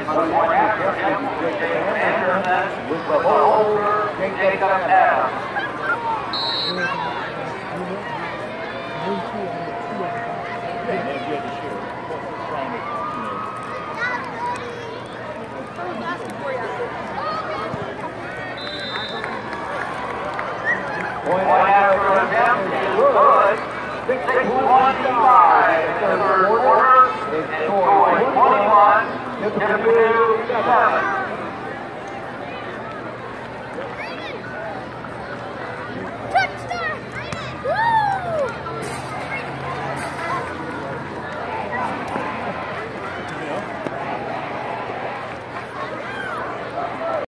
with the holder, Jacob Adams. Point after attempt is good. 6-1-5 in the third quarter. It's scoring 21 to 15.